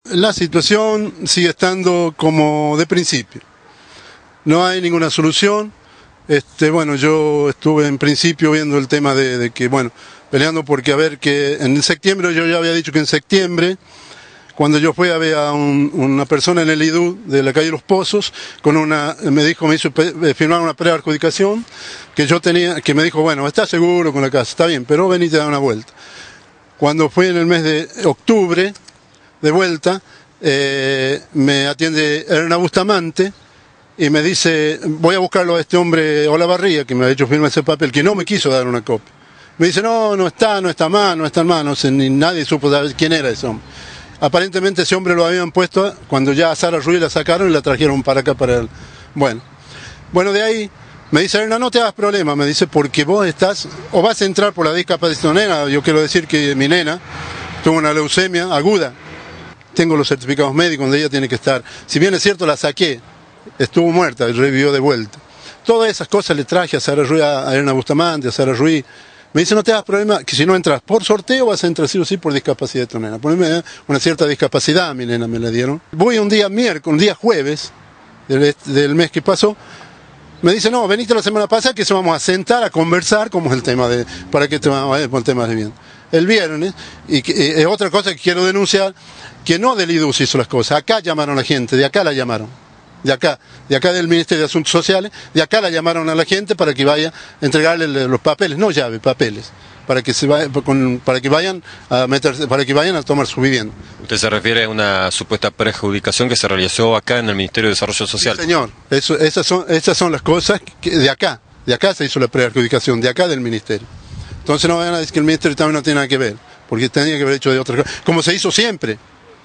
La situación sigue estando como de principio. No hay ninguna solución. Bueno, yo estuve en principio viendo el tema de que, bueno, peleando porque a ver que en septiembre, yo ya había dicho que en septiembre, cuando yo fui a ver a una persona en el IDU de la calle Los Pozos, me hizo firmar una preadjudicación que yo tenía, que me dijo, bueno, ¿estás seguro con la casa? Está bien, pero venite a dar una vuelta. Cuando fui en el mes de octubre, de vuelta, me atiende Elena Bustamante y me dice, voy a buscarlo a este hombre Olavarría, que me ha hecho firmar ese papel, que no me quiso dar una copia. Me dice, no está mal, no sé, ni nadie supo saber quién era ese hombre. Aparentemente ese hombre lo habían puesto cuando ya a Sara Ruiz la sacaron y la trajeron para acá, para él. Bueno, de ahí me dice, Elena, no te hagas problema, me dice, porque vos estás, o vas a entrar por la discapacidad nena. Yo quiero decir que mi nena tuvo una leucemia aguda. Tengo los certificados médicos donde ella tiene que estar. Si bien es cierto, la saqué, estuvo muerta y revivió de vuelta. Todas esas cosas le traje a Sara Ruiz, a Elena Bustamante, a Sara Ruiz. Me dice, no te hagas problema, que si no entras por sorteo vas a entrar sí o sí por discapacidad de tu nena. Poneme una cierta discapacidad a mi nena, me la dieron. Voy un día jueves del mes que pasó. Me dice, no, veniste la semana pasada que se vamos a sentar a conversar cómo es el tema para qué te vamos a ver por el tema de vivienda. El viernes, y otra cosa que quiero denunciar, que no del IDU se hizo las cosas, acá llamaron a la gente, de acá la llamaron, de acá del Ministerio de Asuntos Sociales, de acá la llamaron a la gente para que vaya a entregarle los papeles, no llaves, papeles, para que vayan a meterse, para que vayan a tomar su vivienda. ¿Usted se refiere a una supuesta preadjudicación que se realizó acá en el Ministerio de Desarrollo Social? Sí, señor, esas son las cosas que de acá se hizo la preadjudicación, de acá del Ministerio. Entonces no vayan a decir que el Ministerio también no tiene nada que ver, porque tenía que haber hecho de otra cosa, como se hizo siempre.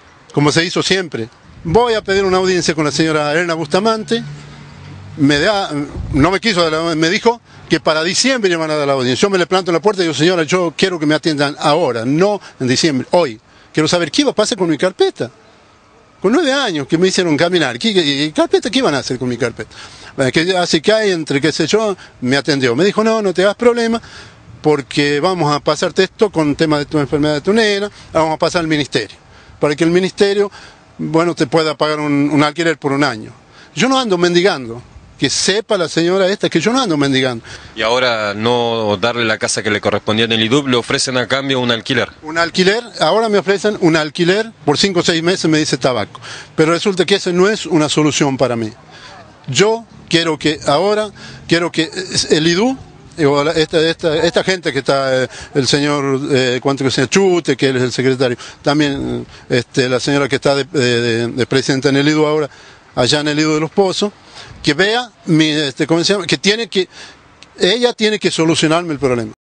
Voy a pedir una audiencia con la señora Elena Bustamante, no me quiso dar me dijo que para diciembre iban a dar la audiencia. Yo me le planto en la puerta y digo, señora, yo quiero que me atiendan ahora, no en diciembre, hoy. Quiero saber qué iba a pasar con mi carpeta. Con 9 años que me hicieron caminar, ¿qué carpeta? ¿Qué iban a hacer con mi carpeta? Así que hay entre qué sé yo, me atendió. Me dijo, no te hagas problema, porque vamos a pasarte esto con tema de tu enfermedad de tu nena, vamos a pasar al ministerio, para que el ministerio, bueno, te pueda pagar un alquiler por un año. Yo no ando mendigando, que sepa la señora esta que yo no ando mendigando. Y ahora no darle la casa que le correspondía en el IDUB, le ofrecen a cambio un alquiler. Un alquiler, ahora me ofrecen un alquiler por 5 o 6 meses, me dice tabaco. Pero resulta que esa no es una solución para mí. Yo quiero que el IDU, esta gente que está, el señor Chute, que él es el secretario, también la señora que está de presidenta en el IDU ahora, allá en el IDU de Los Pozos, que vea, ¿cómo se llama? Ella tiene que solucionarme el problema.